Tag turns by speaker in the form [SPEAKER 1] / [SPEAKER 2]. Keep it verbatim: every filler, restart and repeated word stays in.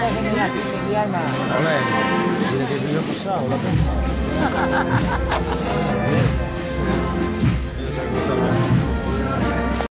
[SPEAKER 1] generación de alma.
[SPEAKER 2] A ver, desde que yo he pasado, la